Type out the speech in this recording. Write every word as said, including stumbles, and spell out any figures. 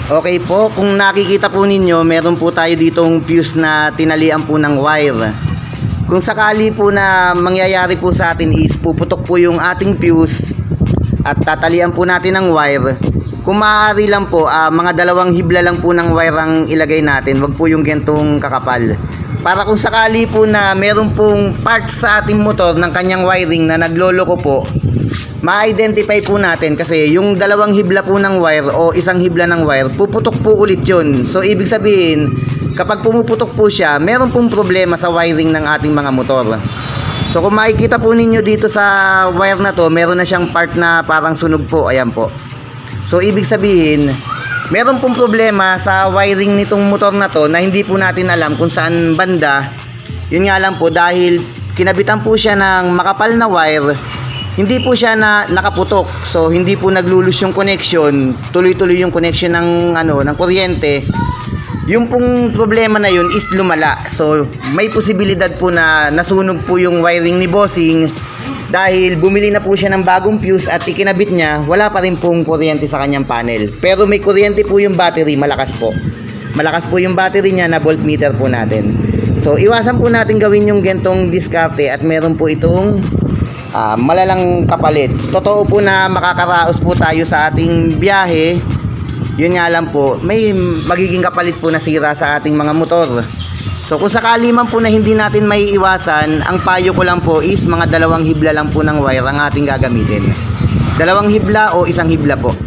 Okay po, kung nakikita po ninyo, meron po tayo ditong fuse na tinalian po ng wire. Kung sakali po na mangyayari po sa atin is puputok po yung ating fuse at tatalian po natin ng wire. Kung maaari lang po, uh, mga dalawang hibla lang po ng wire ang ilagay natin, wag po yung gentong kakapal. Para kung sakali po na meron pong parts sa ating motor ng kanyang wiring na nagloloko po, ma-identify po natin kasi yung dalawang hibla po ng wire o isang hibla ng wire, puputok po ulit yun. So ibig sabihin, kapag pumuputok po siya, meron pong problema sa wiring ng ating mga motor. So kung makikita po ninyo dito sa wire na to, meron na siyang part na parang sunog po. Ayan po. So ibig sabihin, meron pong problema sa wiring nitong motor na to na hindi po natin alam kung saan banda. Yun nga lang po, dahil kinabitan po siya ng makapal na wire, hindi po siya na nakaputok. So hindi po naglulus yung connection, tuloy-tuloy yung connection ng ano, ng kuryente. Yung pong problema na yun is lumala. So may posibilidad po na nasunog po yung wiring ni bossing dahil bumili na po siya ng bagong fuse at ikinabit niya, wala pa rin pong kuryente sa kanyang panel. Pero may kuryente po yung battery, malakas po. Malakas po yung battery niya na voltmeter po natin. So iwasan po natin gawin yung gentong diskarte at meron po itong Uh, malalang kapalit. Totoo po na makakaraos po tayo sa ating biyahe. Yun nga lang po, may magiging kapalit po na sira sa ating mga motor. So kung sakali man po na hindi natin may iwasan, ang payo ko lang po is mga dalawang hibla lang po ng wire ang ating gagamitin. Dalawang hibla o isang hibla po.